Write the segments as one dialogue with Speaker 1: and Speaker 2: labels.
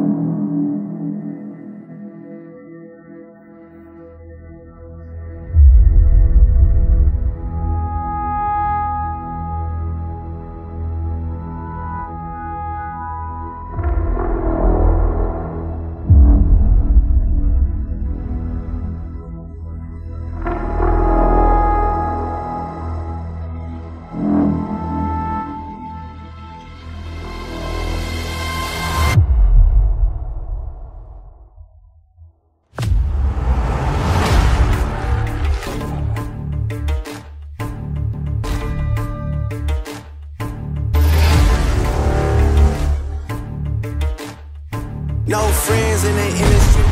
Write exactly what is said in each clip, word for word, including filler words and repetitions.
Speaker 1: No friends in the industry.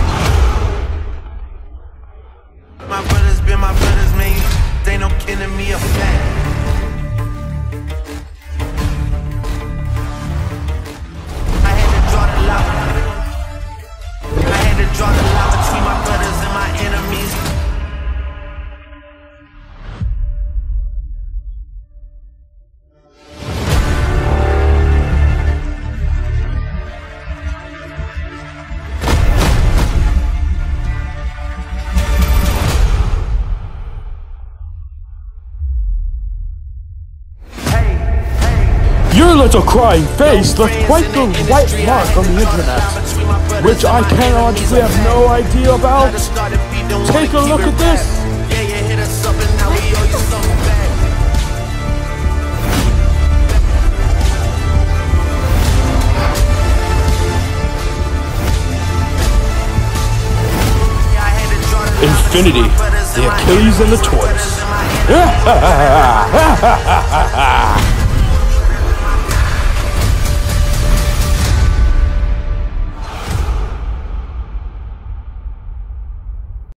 Speaker 1: My brothers been my brothers, man. They no kin to me a fact. I had to draw the line. I had to draw the line between my brothers and my enemies.
Speaker 2: Your little crying face left quite the white mark on the internet, which I can honestly have no idea about. Take a look at this. Infinity, the Achilles and the Tortoise.